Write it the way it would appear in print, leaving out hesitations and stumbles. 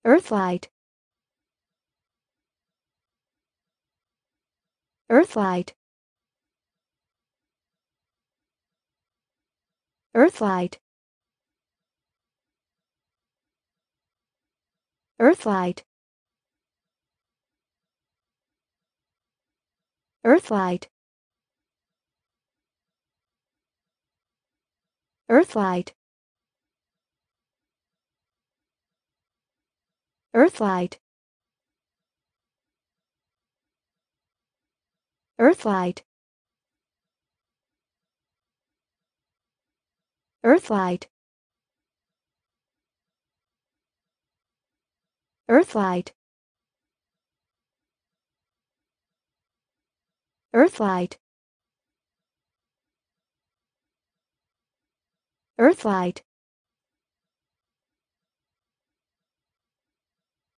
Earthlight. Earthlight. Earthlight. Earthlight. Earthlight. Earthlight. Earthlight. Earthlight. Earthlight. Earthlight. Earthlight. Earthlight.